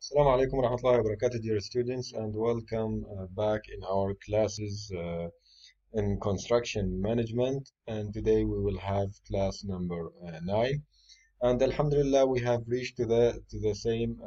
Assalamu alaikum warahmatullahi wabarakatuh, dear students, and welcome back in our classes in construction management. And today we will have class number 9. And Alhamdulillah, we have reached to the same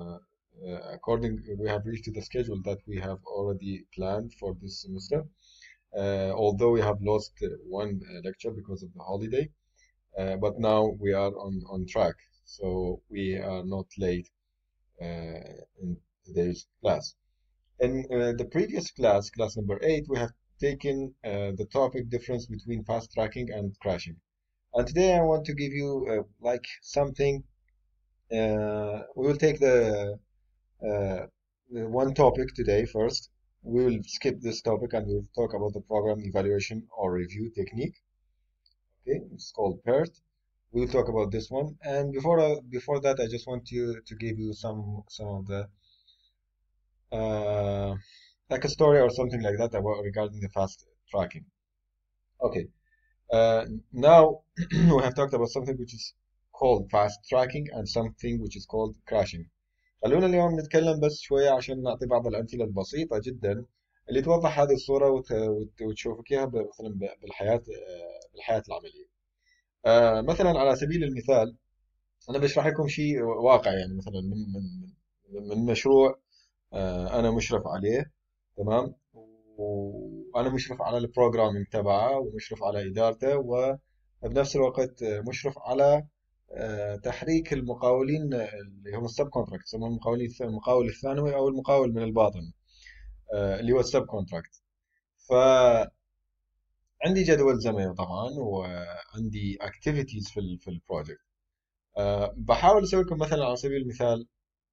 we have reached to the schedule that we have already planned for this semester. Although we have lost one lecture because of the holiday, but now we are on track, so we are not late in today's class. In the previous class, class number 8, we have taken the topic difference between fast tracking and crashing. And today I want to give you like something. We will take the one topic today first. We will skip this topic and we'll talk about the program evaluation or review technique. Okay, it's called PERT. We'll talk about this one. And before that, I just want to give you some of the uh, like a story or something like that about regarding the fast tracking. Okay, now we have talked about something which is called fast tracking and something which is called crashing. خلونا اليوم نتكلم بس شوية عشان نعطي بعض الأمثلة البسيطة جدا اللي توضح هذه الصورة وتشوفك إياها مثلا بالحياة العملية. مثلا على سبيل المثال أنا بشرح لكم شيء واقع، يعني مثلا من مشروع أنا مشرف عليه. تمام. وأنا مشرف على البروجرامينج تبعه ومشرف على إدارته، وبنفس الوقت مشرف على تحريك المقاولين اللي هم السب كونتراكت، يسمون المقاول الثانوي أو المقاول من الباطن، اللي هو السب كونتراكت. فعندي جدول زمني طبعا، وعندي اكتيفيتيز في البروجكت. بحاول اسوي لكم مثلا على سبيل المثال،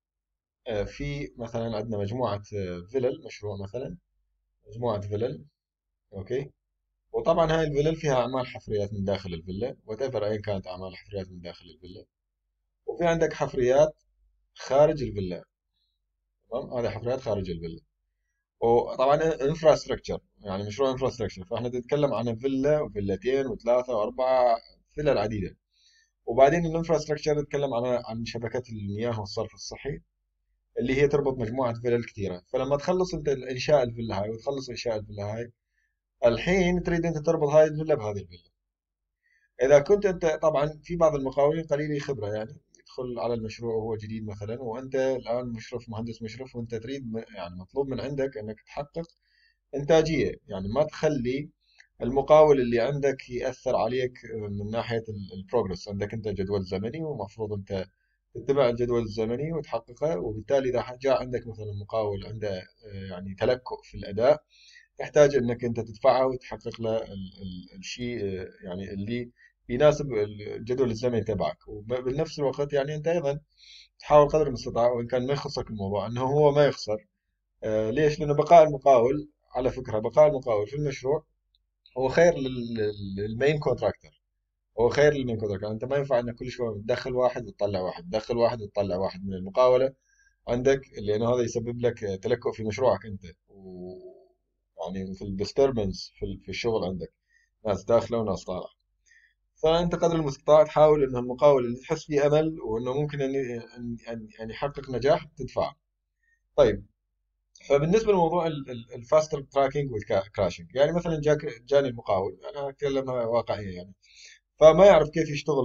في مثلا عندنا مجموعة فيلل، مشروع مثلا مجموعة فيلل. اوكي. وطبعا هاي الفيلل فيها اعمال حفريات من داخل الفيلا، وات ايفر ايا كانت اعمال الحفريات من داخل الفيلا. وفي عندك حفريات خارج الفيلا. تمام، هذه حفريات خارج الفيلا. وطبعا انفراستراكشر، يعني مشروع انفراستراكشر، فاحنا نتكلم عن فيلا وفيلتين وثلاثة واربعة، فيلل عديدة. وبعدين الانفراستراكشر نتكلم عن شبكات المياه والصرف الصحي، اللي هي تربط مجموعة فيلل كثيرة. فلما تخلص انت انشاء الفيلا هاي وتخلص انشاء الفيلا هاي، الحين تريد انت تربط هاي الفيلا بهذه الفيلا. اذا كنت انت طبعا، في بعض المقاولين قليلي خبرة، يعني يدخل على المشروع وهو جديد مثلا، وانت الان مشرف، مهندس مشرف، وانت تريد يعني مطلوب من عندك انك تحقق انتاجية، يعني ما تخلي المقاول اللي عندك يأثر عليك من ناحية البروجرس. عندك انت جدول زمني ومفروض انت تتبع الجدول الزمني وتحققه، وبالتالي إذا جاء عندك مثلا مقاول عنده يعني تلكؤ في الأداء، تحتاج أنك أنت تدفعه وتحقق له الشيء يعني اللي يناسب الجدول الزمني تبعك. وبنفس الوقت يعني أنت أيضا تحاول قدر المستطاع، وإن كان ما يخصك الموضوع، أنه هو ما يخسر. ليش؟ لأنه بقاء المقاول، على فكرة بقاء المقاول في المشروع هو خير للمين كونتراكتور. هو خير للمين كونتراكتور. يعني انت ما ينفع انك كل شويه تدخل واحد وتطلع واحد، تدخل واحد وتطلع واحد من المقاوله عندك، لانه هذا يسبب لك تلكؤ في مشروعك انت، و يعني مثل disturbance في الشغل عندك، ناس داخله وناس طالعه. فانت قدر المستطاع تحاول انه المقاول اللي تحس فيه امل وانه ممكن ان يحقق نجاح تدفعه. طيب، فبالنسبه لموضوع الفاست تراكنج والكراشنج، يعني مثلا جاني المقاول، انا اتكلم واقعيه يعني، فما يعرف كيف يشتغل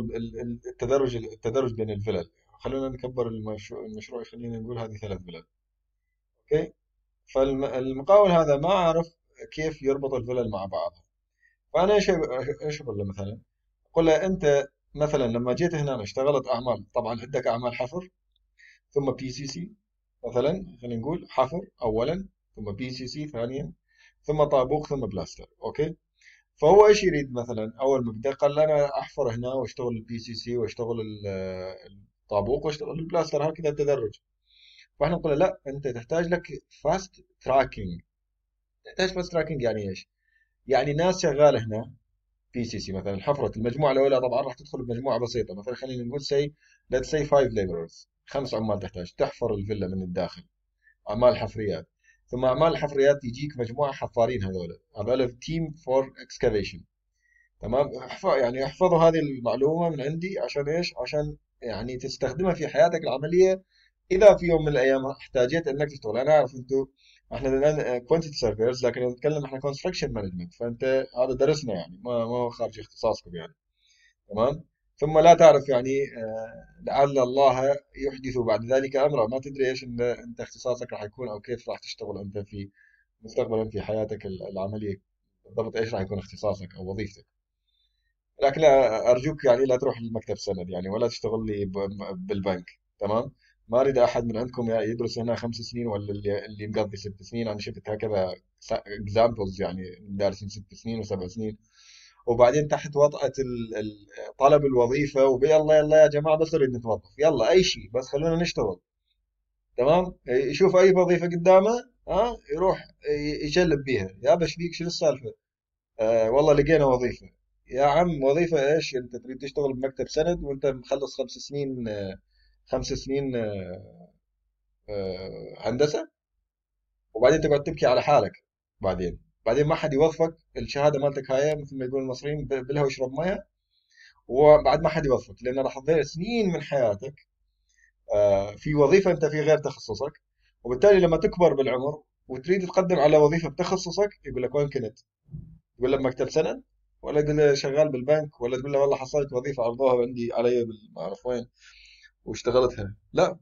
التدرج بين الفلل. خلونا نكبر المشروع، خلينا نقول هذه 3 فلل. اوكي. فالمقاول هذا ما عرف كيف يربط الفلل مع بعضها. فانا ايش اقول له مثلا؟ اقول له انت مثلا لما جيت هنا اشتغلت اعمال، طبعا عندك اعمال حفر، ثم بي سي سي. مثلا خلينا نقول حفر اولا، ثم بي سي سي ثانيا، ثم طابوق، ثم بلاستر. اوكي. فهو ايش يريد مثلا؟ اول ما بدا قال لي انا احفر هنا واشتغل البي سي سي واشتغل الطابوق واشتغل البلاستر، هكذا التدرج. فاحنا نقول له لا، انت تحتاج لك فاست تراكنج. تحتاج فاست تراكنج يعني ايش؟ يعني ناس شغاله هنا بي سي سي، مثلا حفرت المجموعه الاولى طبعا راح تدخل بمجموعه بسيطه، مثلا خلينا نقول سي، ليتس سي 5 laborers، 5 عمال تحتاج تحفر الفيلا من الداخل، اعمال حفريات. ثم اعمال الحفريات يجيك مجموعه حفارين، هذول تيم فور اكسكافيشن. تمام. يعني احفظوا هذه المعلومة من عندي، عشان ايش؟ عشان يعني تستخدمها في حياتك العملية اذا في يوم من الايام احتاجيت انك تشتغل، انا اعرف انتم احنا الان كوانتيتي سيرفيرز، لكن نتكلم احنا كونستراكشن مانجمنت، فانت هذا درسنا يعني ما هو خارج اختصاصكم يعني. تمام. ثم لا تعرف يعني لعل الله يحدث بعد ذلك امرا، ما تدري ايش انت اختصاصك راح يكون، او كيف راح تشتغل انت في مستقبلا في حياتك العمليه، بالضبط ايش راح يكون اختصاصك او وظيفتك. لكن لا ارجوك يعني لا تروح للمكتب سند يعني، ولا تشتغل لي بالبنك. تمام. ما اريد احد من عندكم يدرس هنا 5 سنين، ولا اللي مقضي 6 سنين. انا شفت هكذا اكزامبلز يعني دارسين 6 سنين وسبع سنين، وبعدين تحت وطأة طلب الوظيفة، ويلا يلا يا جماعة بس نريد نتوظف، يلا أي شيء بس خلونا نشتغل. تمام. يشوف أي وظيفة قدامه، ها يروح يشلب بيها. يا بش بيك شو السالفة؟ والله لقينا وظيفة. يا عم وظيفة إيش؟ أنت تريد تشتغل بمكتب سند وأنت مخلص 5 سنين 5 سنين هندسة، وبعدين تقعد تبكي على حالك. بعدين ما حد يوظفك، الشهادة مالتك هاي مثل ما يقول المصريين بلها واشرب مية، وبعد ما حد يوظفك لان راح تضيع سنين من حياتك في وظيفه انت في غير تخصصك. وبالتالي لما تكبر بالعمر وتريد تقدم على وظيفه بتخصصك، يقول لك وين كنت؟ تقول له بمكتب سند، ولا تقول له شغال بالبنك، ولا تقول له والله حصلت وظيفه عرضوها عندي علي ما اعرف وين واشتغلتها. لا،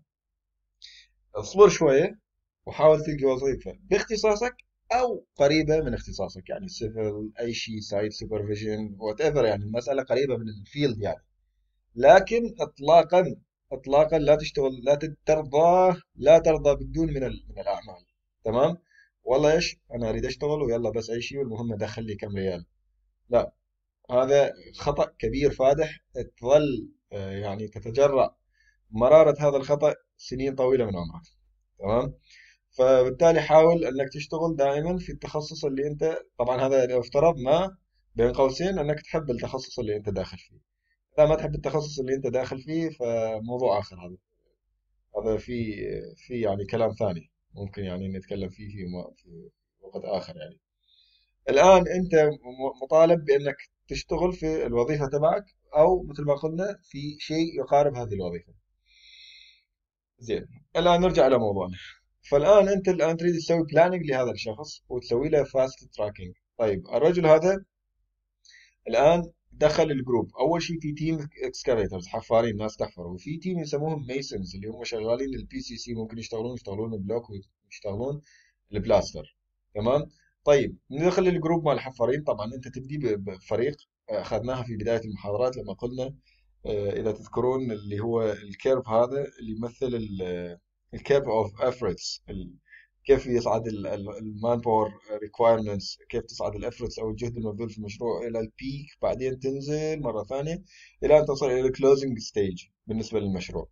اصبر شويه وحاول تلقي وظيفه باختصاصك او قريبه من اختصاصك، يعني سيفل اي شيء، سايت سوبرفيجن وات ايفر، يعني المساله قريبه من الفيلد يعني. لكن اطلاقا اطلاقا لا تشتغل، لا ترضى بدون من الاعمال. تمام. والله ايش انا اريد اشتغل ويلا بس اي شيء والمهم ادخل لي كم ريال. لا، هذا خطأ كبير فادح، تظل يعني تتجرأ مرارة هذا الخطأ سنين طويلة من عمرك. تمام. فبالتالي حاول انك تشتغل دائما في التخصص اللي انت، طبعا هذا لو افترضنا بين قوسين انك تحب التخصص اللي انت داخل فيه. لا، ما تحب التخصص اللي انت داخل فيه فموضوع اخر هذا. هذا في يعني كلام ثاني ممكن يعني نتكلم فيه في وقت اخر يعني. الان انت مطالب بانك تشتغل في الوظيفة تبعك، او مثل ما قلنا في شيء يقارب هذه الوظيفة. زين. الان نرجع الى موضوعنا. فالان انت الان تريد تسوي بلاننج لهذا الشخص وتسوي له فاست تراكنج. طيب الرجل هذا الان دخل الجروب. اول شيء في تيم اكسكافيترز، حفارين، ناس تحفر، وفي تيم يسموهم ميسنز اللي هم شغالين البي سي سي، ممكن يشتغلون البلوك ويشتغلون البلاستر. تمام. طيب ندخل الجروب مال الحفارين. طبعا انت تبدي بفريق، اخذناها في بدايه المحاضرات لما قلنا اذا تذكرون اللي هو الكيرف هذا اللي يمثل الكيرف اوف افورتس، كيف يصعد المان باور ريكوايرمنتس، كيف تصعد الافورتس او الجهد المبذول في المشروع الى البيك، بعدين تنزل مره ثانيه الى ان تصل الى الكلوزنج ستيج بالنسبه للمشروع.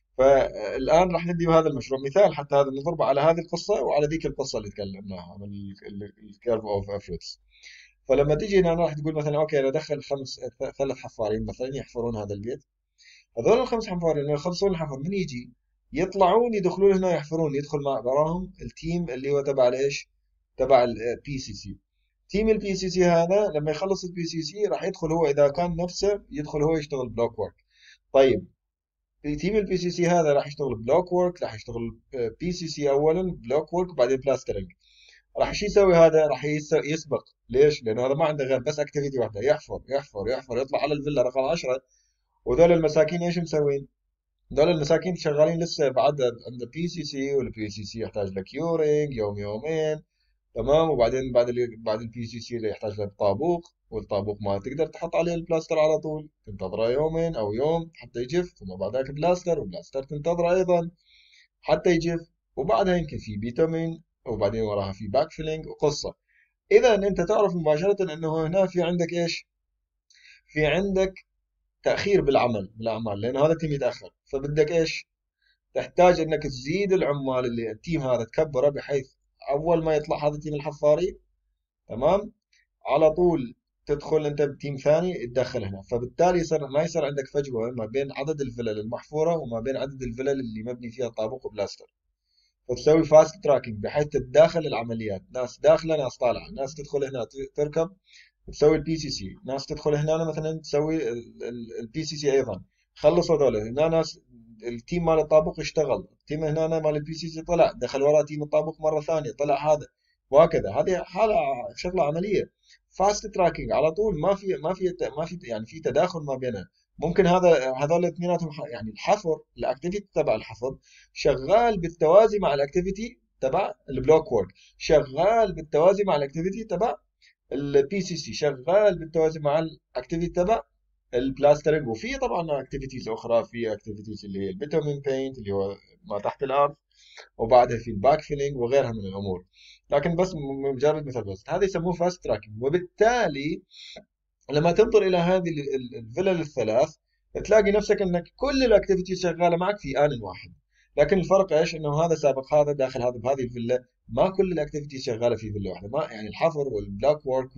فالان راح نبدي بهذا المشروع مثال، حتى هذا نضربه على هذه القصه وعلى ذيك القصه اللي تكلمناها عن الكيرف اوف افورتس. فلما تيجي هنا راح تقول مثلا اوكي انا ادخل 3 حفارين مثلا يحفرون هذا البيت. هذول ال5 حفارين اللي يخلصون الحفر من يجي يطلعون يدخلون هنا يحفرون، يدخل مع وراهم التيم اللي هو تبع الايش؟ تبع البي سي سي. تيم البي سي سي هذا لما يخلص البي سي سي راح يدخل هو، اذا كان نفسه يدخل هو يشتغل بلوك ورك. طيب في تيم البي سي سي هذا راح يشتغل بلوك ورك، راح يشتغل بي سي سي اولا بلوك ورك وبعدين بلاسترنج. راح شو يسوي هذا؟ راح يسبق. ليش؟ لانه هذا ما عنده غير بس اكتيفيتي واحده، يحفر يحفر يحفر يطلع على الفيلا رقم 10. وذول المساكين ايش مسوين؟ دول المساكين شغالين لسه بعد عند بي سي سي، والبي سي سي يحتاج له كيورينج يوم يومين. تمام. وبعدين بعد البي سي سي يحتاج له طابوق، والطابوق ما تقدر تحط عليه البلاستر على طول، تنتظره يومين او يوم حتى يجف، ثم بعد ذاك بلاستر، وبلاستر تنتظره ايضا حتى يجف، وبعدها يمكن في بيتامين، وبعدين وراها في باك فيلينج وقصه. اذا انت تعرف مباشره انه هنا في عندك ايش؟ في عندك تاخير بالاعمال لان هذا التيم يتاخر، فبدك ايش؟ تحتاج انك تزيد العمال اللي التيم هذا تكبره، بحيث اول ما يطلع هذا التيم الحفاري تمام على طول تدخل انت بتيم ثاني تدخل هنا، فبالتالي يصير ما يصير عندك فجوه ما بين عدد الفلل المحفوره وما بين عدد الفلل اللي مبني فيها طابق وبلاستر. فتسوي فاست تراكنج بحيث تتداخل العمليات، ناس داخله ناس طالعه، ناس تدخل هنا تركب تسوي البي سي سي، ناس تدخل هنا مثلا تسوي البي سي سي ايضا. خلصوا هذول هنا ناس التيم مال الطابق اشتغل، التيم هنا مال البي سي سي طلع دخل ورا تيم الطابق مره ثانيه طلع هذا، وهكذا. هذه حاله شغله عمليه. فاست تراكنج على طول، ما في يعني في تداخل ما بينها. ممكن هذول اثنيناتهم يعني الحفر، الاكتيفيتي تبع الحفر شغال بالتوازي مع الاكتيفيتي تبع البلوك وورك، شغال بالتوازي مع الاكتيفيتي تبع البي سي سي، شغال بالتوازي مع الاكتيفيتي تبع البلاسترنج. وفي طبعا اكتيفيتيز اخرى، في اكتيفيتيز اللي هي البيتومين بينت اللي هو ما تحت الارض، وبعدها في الباك فيلينج وغيرها من الامور. لكن بس مجرد مثال بس، هذا يسموه فاست تراكنج. وبالتالي لما تنظر الى هذه الفلل الثلاث تلاقي نفسك انك كل الاكتيفيتيز شغاله معك في ان واحد. لكن الفرق ايش؟ انه هذا سابق هذا داخل هذا بهذه الفيلا، ما كل الاكتيفيتيز شغاله في فيلا واحده. ما يعني الحفر والبلاك وورك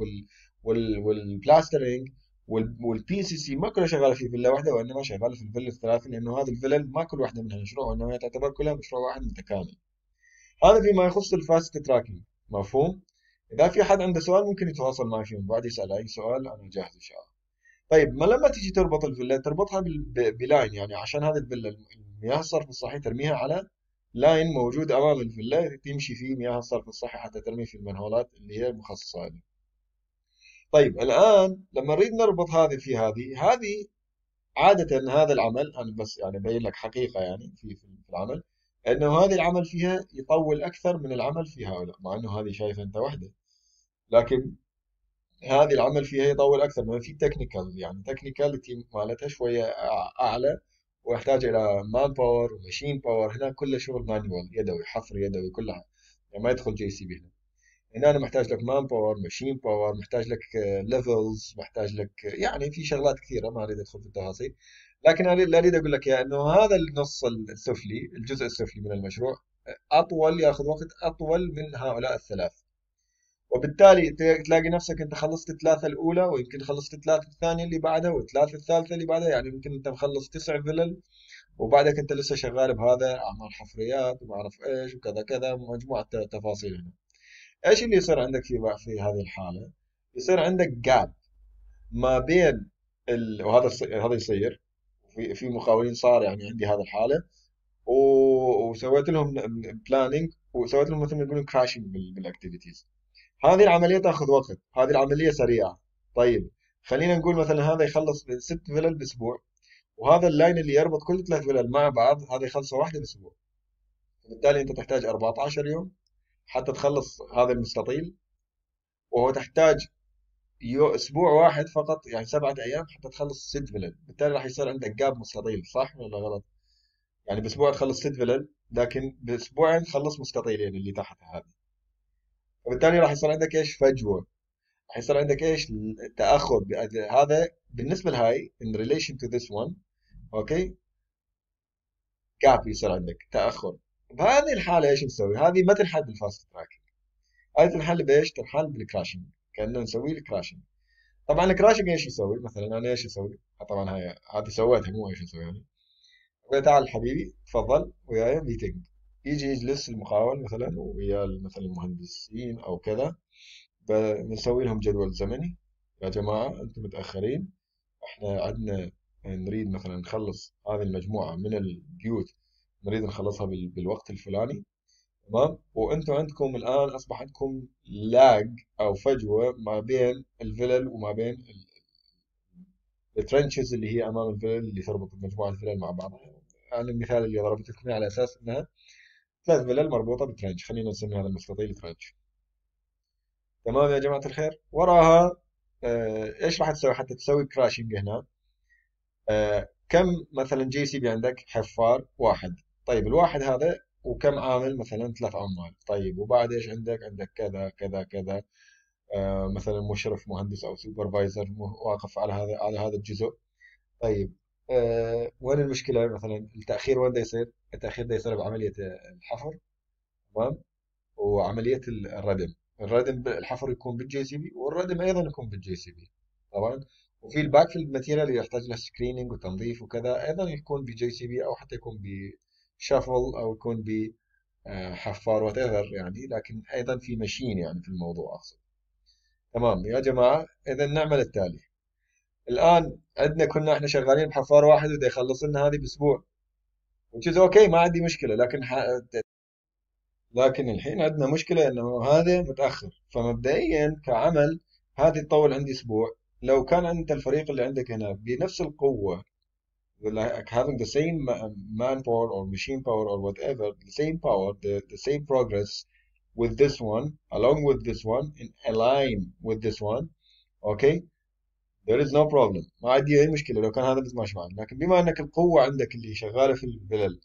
والبلاسترنج والبي سي سي ما كلها شغاله في فيلا واحده، وانما شغاله في الفيلا الثلاثه، لانه هذه الفيلل ما كل واحده منها مشروع، وانما هي تعتبر كلها مشروع واحد متكامل. هذا فيما يخص الفاست تراكنج. مفهوم؟ اذا في حد عنده سؤال ممكن يتواصل معي فيهم بعد، يسال اي سؤال انا جاهز ان شاء الله. طيب، ما لما تيجي تربط الفيلا تربطها بلاين، يعني عشان هذه الفيلا المياه الصرف الصحي ترميها على لاين موجود امام الفيلا تمشي فيه مياه الصرف الصحي حتى ترمي في المنهولات اللي هي المخصصه لها. طيب الان لما نريد نربط هذه في هذه عاده هذا العمل، انا بس يعني ابين لك حقيقه يعني في العمل، انه هذه العمل فيها يطول اكثر من العمل في هؤلاء، مع انه هذه شايفه انت وحده، لكن هذه العمل فيها يطول اكثر. ما في تكنيكال، يعني تكنيكاليتي مالتها شويه اعلى، ويحتاج الى مان باور وماشين باور. هنا كله شغل مانيوال، يدوي، حفر يدوي كلها، يعني ما يدخل جي سي بي هنا. هنا أنا محتاج لك مان باور، ماشين باور، محتاج لك ليفلز، محتاج لك يعني في شغلات كثيره ما اريد ادخل في التفاصيل. لكن اللي اريد اقول لك اياه انه هذا النص السفلي، الجزء السفلي من المشروع اطول، ياخذ وقت اطول من هؤلاء الثلاث. وبالتالي تلاقي نفسك انت خلصت الثلاثه الاولى، ويمكن خلصت الثلاثه الثانيه اللي بعدها، والثلاثه الثالثه اللي بعدها، يعني يمكن انت مخلص 9 فلل، وبعدك انت لسه شغال بهذا اعمال حفريات وما اعرف ايش وكذا كذا، مجموعه تفاصيل هنا. ايش اللي يصير عندك في هذه الحاله؟ يصير عندك جاب ما بين هذا يصير في مقاولين صار يعني عندي هذه الحاله، وسويت لهم بلاننج، وسويت لهم مثل ما يقولون كراشنج بالاكتيفيتيز. هذه العملية تأخذ وقت، هذه العملية سريعة. طيب، خلينا نقول مثلا هذا يخلص 6 فلل بأسبوع، وهذا اللاين اللي يربط كل 3 فلل مع بعض هذا يخلصه واحدة بأسبوع. وبالتالي أنت تحتاج 14 يوم حتى تخلص هذا المستطيل، وهو تحتاج أسبوع واحد فقط، يعني 7 أيام حتى تخلص 6 فلل. بالتالي راح يصير عندك جاب مستطيل، صح ولا غلط؟ يعني بأسبوع تخلص 6 فلل، لكن بأسبوعين تخلص مستطيلين اللي تحت هذه. وبالتالي راح يصير عندك ايش؟ فجوة. حيصير عندك ايش؟ تاخر. هذا بالنسبه لهاي in relation to this one، اوكي، جاب يصير عندك تاخر. بهذه الحاله ايش نسوي؟ هذه ما تنحل بالفاست تراكنج، هذه تنحل بايش؟ تنحل بالكراشنج، كاننا نسوي الكراشنج. طبعا الكراشنج ايش يسوي؟ مثلا انا ايش اسوي؟ طبعا هاي هذه سويتها، مو ايش اسوي يعني. أقول له تعال حبيبي تفضل وياي ميتنج، يجي يجلس المقاول مثلا ويا مثلا المهندسين او كذا، بنسوي لهم جدول زمني. يا جماعة أنتم متأخرين، إحنا عندنا نريد مثلا نخلص هذه المجموعة من البيوت، نريد نخلصها بالوقت الفلاني، تمام؟ وأنتم عندكم الآن أصبح عندكم لاج أو فجوة ما بين الفلل وما بين الترنشز اللي هي أمام الفلل اللي تربط مجموعة الفلل مع بعضها. يعني المثال اللي ضربت لكم إياه على أساس أنها 3 فلل مربوطة بترنش، خلينا نسمي هذا المستطيل ترنش. تمام يا جماعة الخير. وراها ايش راح تسوي حتى تسوي كراشنج هنا؟ كم مثلا جي سي بي عندك؟ حفار واحد. طيب الواحد هذا وكم عامل؟ مثلا 3 عمال. طيب وبعد ايش عندك؟ عندك كذا كذا كذا، مثلا مشرف مهندس او سوبرفايزر واقف على هذا الجزء. طيب وين المشكلة؟ مثلا التأخير وين ده يصير؟ التأخير ده يصير بعملية الحفر، تمام، وعملية الردم. الردم الحفر يكون بالجي سي بي، والردم ايضا يكون بالجي سي بي طبعا. وفي الباك فيلد ماتيريال اللي يحتاج له سكريننج وتنظيف وكذا، ايضا يكون بجي سي بي، او حتى يكون بشافل، او يكون بحفار وات ايفر يعني، لكن ايضا في ماشين يعني في الموضوع اقصد. تمام يا جماعه، اذا نعمل التالي. الان عندنا كنا احنا شغالين بحفار واحد وده يخلص لنا هذه باسبوع، which is okay، ما عندي مشكلة، لكن الحين عندنا مشكلة انه هذا متأخر. فمبدئيا كعمل هذه تطول عندي اسبوع. لو كان انت الفريق اللي عندك هنا بنفس القوة، like having the same manpower or machine power or whatever, the same power, the same progress with this one, along with this one, in align with this one, okay, there is no problem. ما عندي أي مشكلة لو كان هذا بس ماشي معنا. لكن بما أنك القوة عندك اللي شغالة في الفلل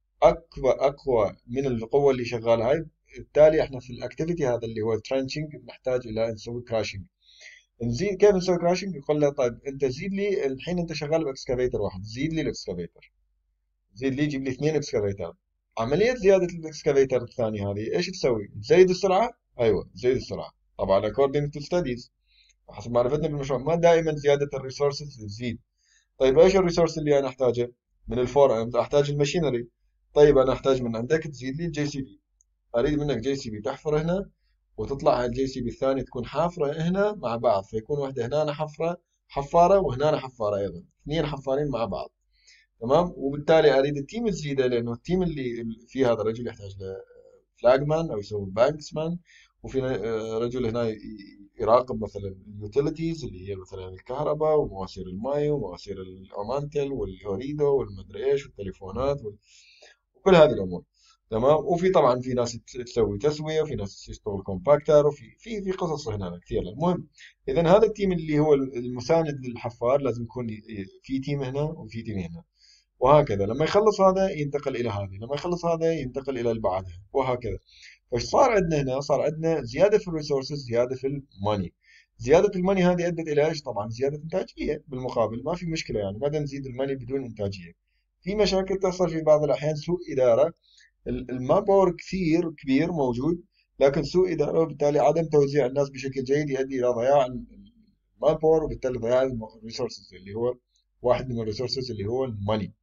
أقوى من القوة اللي شغالة هاي، بالتالي احنا في الاكتيفيتي هذا اللي هو الترانشنج نحتاج إلى نسوي كراشنج. نزيد كيف نسوي كراشنج؟ يقول له طيب أنت زيد لي الحين، أنت شغال بإكسكافيتر واحد، زيد لي الإكسكافيتر، زيد لي جيب لي اثنين اكسكافيتر. عملية زيادة الاكسكافيتر الثانية هذه ايش تسوي؟ تزيد السرعة؟ ايوه تزيد السرعة. طبعا according to studies، حسب معرفتنا بالمشروع، ما دائما زيادة الريسورسز تزيد. طيب ايش الريسورس اللي انا احتاجه؟ من الفور اند احتاج الماشينري. طيب انا احتاج من عندك تزيد لي الجي سي بي. اريد منك جي سي بي تحفره هنا، وتطلع على الجي سي بي الثاني تكون حافرة هنا مع بعض، فيكون واحدة هنا أنا حفارة وهنا أنا حفارة أيضا، اثنين حفارين مع بعض. تمام. وبالتالي اريد التيم الجديده، لانه التيم اللي فيه هذا الرجل يحتاج له فلاجمان او يسوي بانكسمان، وفي رجل هنا يراقب مثلا اليوتيليتيز اللي هي مثلا الكهرباء ومواسير الماء ومواسير الاومانتل والهوريدو والمدري ايش والتليفونات وكل هذه الامور. تمام. وفي طبعا في ناس تسوي تسويه، وفي ناس تشتغل كومباكتر، وفي قصص هنا كثير. المهم، اذا هذا التيم اللي هو المساند للحفار لازم يكون في تيم هنا وفي تيم هنا، وهكذا. لما يخلص هذا ينتقل إلى هذه، لما يخلص هذا ينتقل إلى اللي بعدها، وهكذا. فايش صار عندنا هنا؟ صار عندنا زيادة في الريسورسز، زيادة في الماني. زيادة الماني هذه أدت إلى إيش؟ طبعا زيادة إنتاجية بالمقابل. ما في مشكلة يعني، ما نزيد الماني بدون إنتاجية. في مشاكل تحصل في بعض الأحيان، سوء إدارة. المان باور كثير كبير موجود، لكن سوء إدارة، وبالتالي عدم توزيع الناس بشكل جيد يؤدي إلى ضياع المان باور، وبالتالي ضياع الريسورسز اللي هو واحد من الريسورسز اللي هو الماني.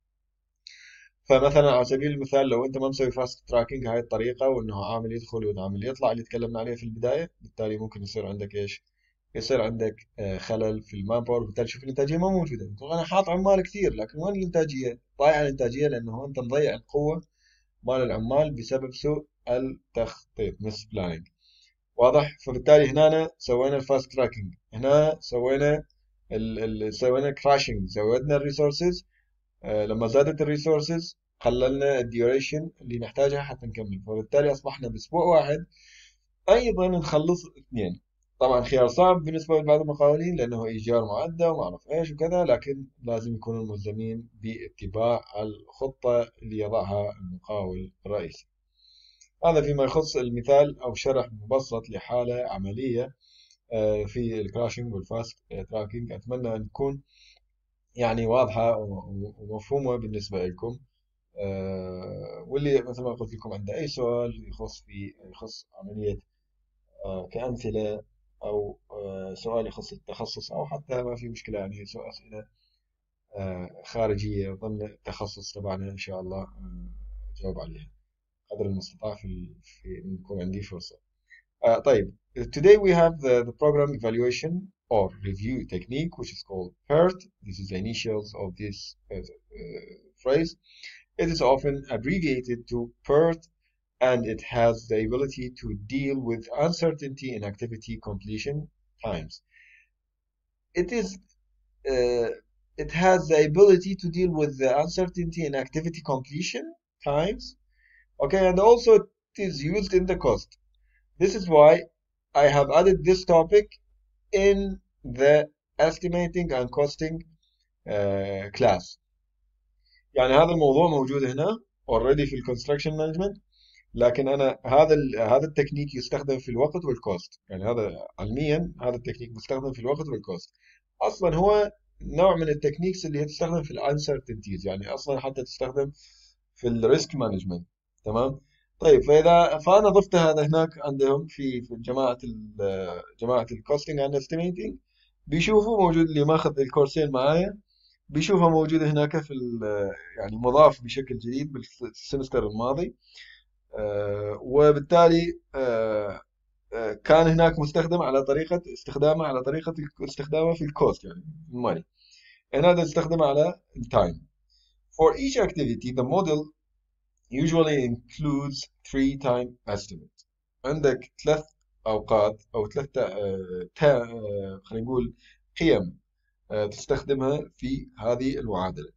فمثلا على سبيل المثال، لو انت ما مسوي فاست تراكنج هاي الطريقه، وانه عامل يدخل وعامل يطلع اللي تكلمنا عليه في البدايه، بالتالي ممكن يصير عندك ايش؟ يصير عندك خلل في المان باور، بالتالي تشوف الانتاجيه ما موجوده. تقول انا حاط عمال كثير، لكن وين الانتاجيه؟ ضايع الانتاجيه، لانه انت مضيع القوه مال العمال بسبب سوء التخطيط، مس بلاننج. واضح؟ فبالتالي هنا سوينا الفاست تراكنج، هنا سوينا كراشنج، زودنا الريسورسز. لما زادت الريسورسز قللنا الديوريشن اللي نحتاجها حتى نكمل، فبالتالي اصبحنا باسبوع واحد ايضا نخلص اثنين. طبعا خيار صعب بالنسبه لبعض المقاولين، لانه ايجار معدة وما اعرف ايش وكذا، لكن لازم يكونوا ملزمين باتباع الخطه اللي يضعها المقاول الرئيسي. هذا فيما يخص المثال او شرح مبسط لحاله عمليه في الكراشنج والفاست تراكنج. اتمنى ان تكون يعني واضحة ومفهومة بالنسبة لكم. واللي مثل ما قلت لكم عنده أي سؤال يخص عملية كأمثلة، أو سؤال يخص التخصص، أو حتى ما في مشكلة يعني سؤال أسئلة خارجية ضمن التخصص تبعنا، إن شاء الله أجاوب عليها قدر المستطاع في يكون عندي فرصة. طيب, today we have the program evaluation or review technique, which is called PERT. This is the initials of this phrase. It is often abbreviated to PERT, and it has the ability to deal with uncertainty in activity completion times. It has the ability to deal with the uncertainty in activity completion times. Okay, and also it is used in the cost. This is why I have added this topic in the estimating and costing class. يعني هذا الموضوع موجود هنا already في الكونستراكشن مانجمنت، لكن انا هذا التكنيك يستخدم في الوقت والكوست. يعني هذا علميا هذا التكنيك مستخدم في الوقت والكوست. اصلا هو نوع من التكنيكس اللي هي تستخدم في الانسرتينتيز، يعني اصلا حتى تستخدم في الريسك مانجمنت. تمام. طيب فانا ضفت هذا هناك عندهم في جماعه الكوستنج اند استيميتنج. بيشوفوا موجود، اللي ماخذ الكورسين معايا بيشوفها موجوده هناك يعني مضاف بشكل جديد بالسمستر الماضي. وبالتالي كان هناك مستخدم على طريقه استخدامه في الكوست، يعني الماني. هنا نستخدمه على التايم. For each activity, the model usually includes 3 time estimate. عندك 3 أوقات أو 3 خلينا نقول قيم تستخدمها في هذه المعادلة.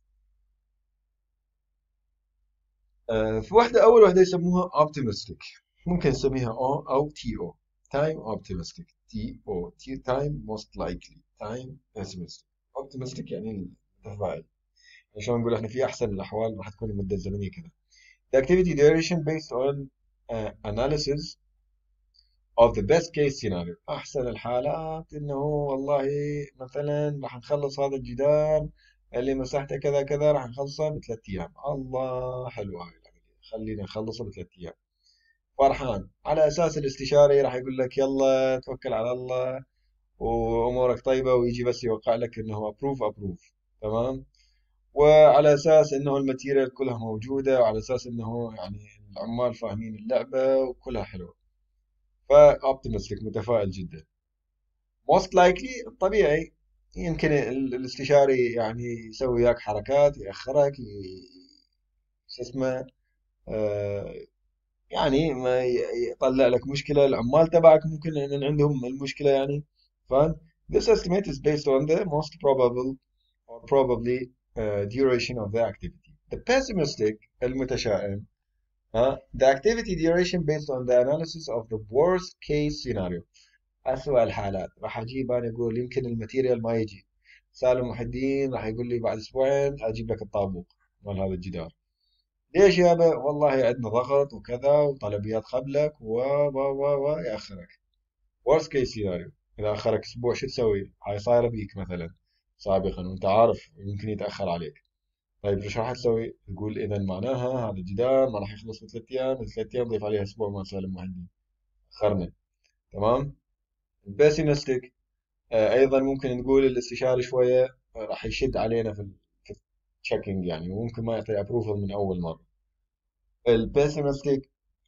في أول واحدة يسموها optimistic، ممكن نسميها O أو TO time optimistic TO time most likely time pessimistic. optimistic يعني المتفائل، شلون نقول احنا في أحسن الأحوال راح تكون المدة الزمنية كذا. The activity duration based on analysis of the best case scenario. أحسن الحالات إنه والله مثلا راح نخلص هذا الجدار اللي مساحته كذا كذا راح نخلصه بثلاث أيام. الله حلوة هاي العملية، خلينا نخلصه بثلاث أيام. فرحان على أساس الاستشاري راح يقول لك يلا توكل على الله وأمورك طيبة، ويجي بس يوقع لك إنه أبروف. تمام. وعلى اساس انه الماتيريال كلها موجوده، وعلى اساس انه يعني العمال فاهمين اللعبه وكلها حلوه، فاوبتيمستيك متفائل جدا. موست لايكلي الطبيعي يمكن الاستشاري يعني يسوي وياك حركات، ياخرك شو اسمه آه يعني ما يطلع لك مشكله، العمال تبعك ممكن ان عندهم المشكله يعني. فاهم. This estimate is based on the most probable or probably duration of the activity. The pessimistic المتشائم the activity duration based on the analysis of the worst case scenario. أسوأ الحالات راح أجيب أنا أقول يمكن الماتيريال ما يجي، سالم محي الدين راح يقول لي بعد أسبوعين أجيب لك الطابوق مال هذا الجدار. ليش يابا؟ والله عندنا ضغط وكذا وطلبيات قبلك و يأخرك. worst case scenario إذا أخرك أسبوع شو تسوي؟ هاي صايرة بيك مثلا سابقا وأنت عارف يمكن يتأخر عليك. طيب ايش راح تسوي؟ تقول اذا معناها هذا الجدار ما راح يخلص بثلاث ايام، ثلاث ايام ضيف عليها اسبوع ما سالم مهندي، اخرنا. تمام. البيسيمستيك ايضا ممكن نقول الاستشاري شويه راح يشد علينا في التشيكينج يعني، وممكن ما يعطي ابروفل من اول مره. البيسيمستيك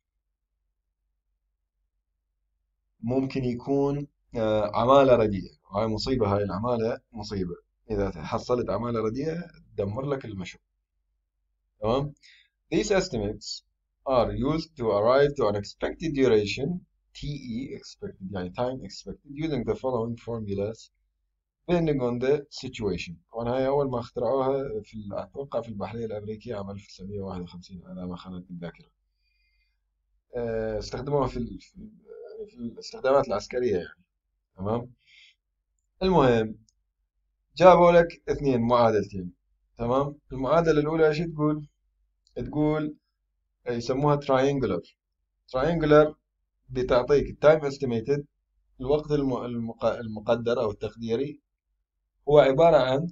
ممكن يكون عماله رديئه، هاي مصيبه، هاي العماله مصيبه، اذا حصلت عماله رديئه تدمر لك المشروع. تمام. These estimates are used to arrive to an expected duration TE expected يعني time expected using the following formulas depending on the situation. طبعا هاي أول ما اخترعوها أتوقع في البحرية الأمريكية عام 1951 على ما خانت الذاكرة. استخدموها في الاستخدامات العسكرية يعني. تمام. المهم جابوا لك اثنين معادلتين. تمام. المعادلة الأولى ايش تقول؟ تقول يسموها triangular بتعطيك التايم استيميتد، الوقت المقدر او التقديري هو عباره عن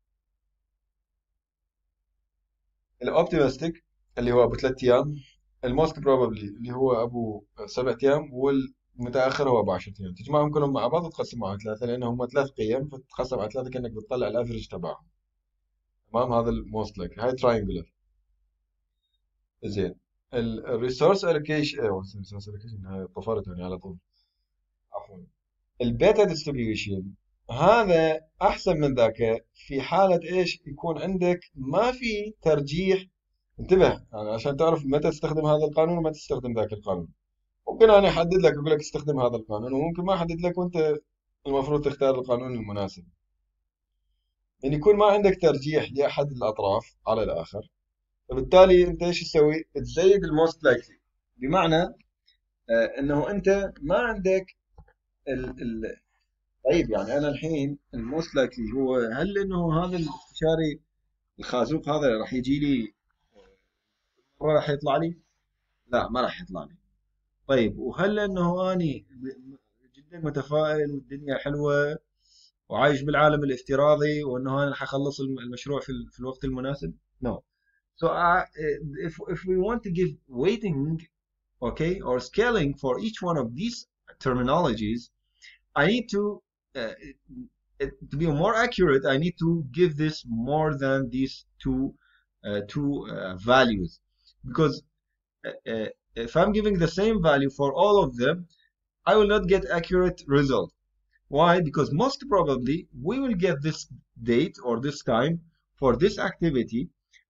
الاوبتيمستيك اللي هو ابو ثلاث ايام، الموست بروبابلي اللي هو ابو سبع ايام، والمتاخر هو ابو 10 ايام. تجمعهم كلهم مع بعض وتقسمهم على ثلاثه لانهم هم ثلاث قيم، فتقسم على ثلاثه كانك بتطلع الافرج تبعهم. تمام. هذا الموست لايك، هاي تراينجلر. زين. الريسورس الوكيشن الريسورس الوكيشن هاي طفرت يعني على طول، عفوا. البيتا ديستريبيوشن هذا احسن من ذاك في حاله ايش؟ يكون عندك ما في ترجيح. انتبه يعني عشان تعرف متى تستخدم هذا القانون ومتى تستخدم ذاك القانون. ممكن انا احدد لك اقول لك استخدم هذا القانون، وممكن ما احدد لك وانت المفروض تختار القانون المناسب. يعني يكون ما عندك ترجيح لاحد الاطراف على الاخر، فبالتالي انت ايش تسوي؟ تزيد الموست لايكلي، بمعنى انه انت ما عندك ال طيب يعني انا الحين الموست لايكلي هو هل انه هذا الاستشاري الخازوق هذا راح يجي لي مرة راح يطلع لي؟ لا ما راح يطلع لي. طيب وهل انه اني جدا متفائل والدنيا حلوة وعايش بالعالم الافتراضي وانه انا راح اخلص المشروع في الوقت المناسب؟ No. So if we want to give weighting, okay, or scaling for each one of these terminologies, I need uh, to be more accurate. I need to give this more than these two values, because if I'm giving the same value for all of them, I will not get accurate result. Why? Because most probably we will get this date or this time for this activity,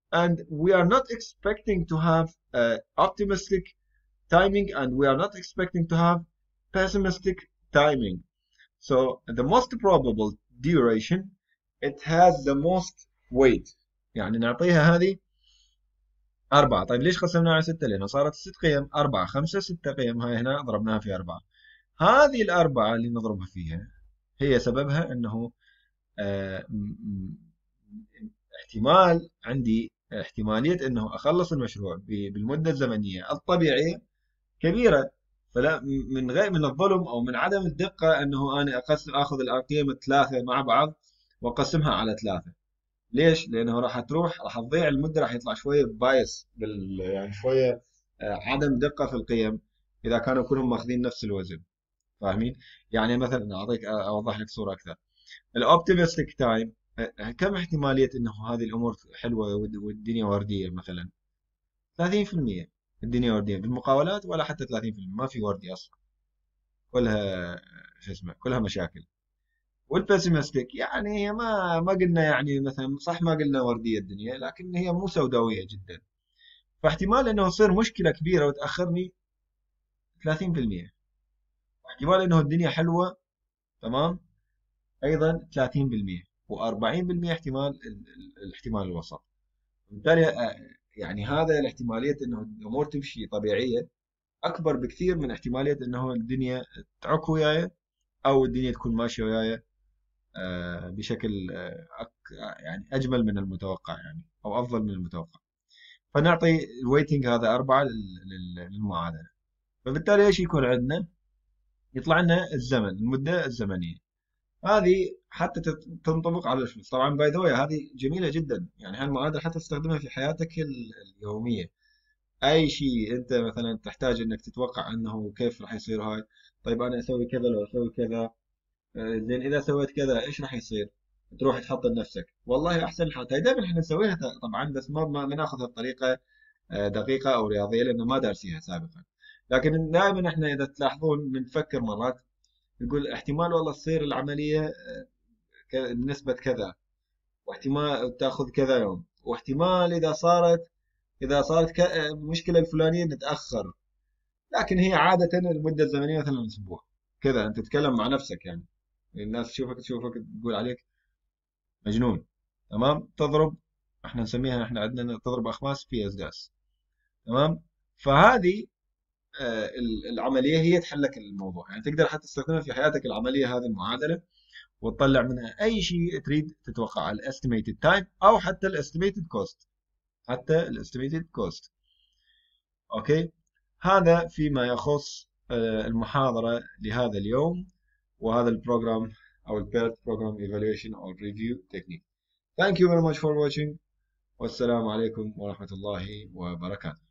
and we are not expecting to have optimistic timing, and we are not expecting to have pessimistic timing. So the most probable duration, it has the most weight. يعني نعطيها هذه 4. طيب ليش قسمناها على 6؟ لأنه صارت 6 قيم، 4 5 6 قيم، هاي هنا ضربناها في 4. هذه الأربعة اللي نضربها فيها هي سببها أنه آه، احتمال عندي احتمالية أنه أخلص المشروع بالمدة الزمنية الطبيعية كبيرة. فلا من غير من الظلم أو من عدم الدقة أنه أنا أخذ القيم الثلاثة مع بعض وأقسمها على 3. ليش؟ لأنه راح تضيع المدة، راح يطلع شوية بايس يعني شوية عدم دقة في القيم إذا كانوا كلهم ماخذين نفس الوزن. فاهمين؟ يعني مثلا أوضح لك صورة أكثر. الأوبتيمستيك تايم، كم احتمالية أنه هذه الأمور حلوة والدنيا وردية؟ مثلا 30%. الدنيا وردية بالمقاولات، ولا حتى 30%، ما في وردي أصلا، كلها شو اسمه، كلها مشاكل. والبيسيمستيك يعني هي ما قلنا، يعني مثلا صح ما قلنا وردية الدنيا، لكن هي مو سوداوية جدا. فاحتمال انه تصير مشكلة كبيرة وتأخرني 30%، واحتمال انه الدنيا حلوة تمام ايضا 30%، و40% احتمال الاحتمال الوسط. بالتالي يعني هذا الاحتمالية انه الامور تمشي طبيعية اكبر بكثير من احتمالية انه الدنيا تعك وياي، او الدنيا تكون ماشية وياي بشكل يعني أجمل من المتوقع، يعني أو أفضل من المتوقع. فنعطي الويتنج هذا 4 للمعادلة. فبالتالي إيش يكون عندنا؟ يطلع لنا الزمن، المدة الزمنية هذه حتى تنطبق على الفلوس. طبعا باي ذا واي هذه جميلة جدا، يعني هالمعادلة حتى تستخدمها في حياتك اليومية. أي شيء أنت مثلا تحتاج إنك تتوقع أنه كيف راح يصير هاي. طيب أنا أسوي كذا لو أسوي كذا، زين اذا سويت كذا ايش راح يصير؟ تروح تحط لنفسك والله احسن الحالات هاي دائما احنا نسويها طبعا، بس ما ناخذها بطريقه دقيقه او رياضيه لانه ما دارسيها سابقا. لكن دائما احنا اذا تلاحظون بنفكر مرات نقول احتمال والله تصير العمليه بنسبه كذا، واحتمال تاخذ كذا يوم، واحتمال اذا صارت المشكله الفلانيه نتاخر. لكن هي عاده المده الزمنيه مثلا اسبوع كذا. انت تتكلم مع نفسك، يعني الناس تشوفك تقول عليك مجنون. تمام، تضرب، احنا نسميها، احنا عندنا تضرب اخماس في اسداس. تمام. فهذه العمليه هي تحل لك الموضوع، يعني تقدر حتى تستخدمها في حياتك العمليه هذه المعادله، وتطلع منها اي شيء تريد تتوقع الاستيميتد تايم او حتى الاستيميتد كوست، حتى الاستيميتد كوست. اوكي، هذا فيما يخص المحاضره لهذا اليوم، وهذا البروجرام او البيرت بروجرام ايفالويشن او ريفيو تكنيك. Thank you very much for watching. والسلام عليكم ورحمة الله وبركاته.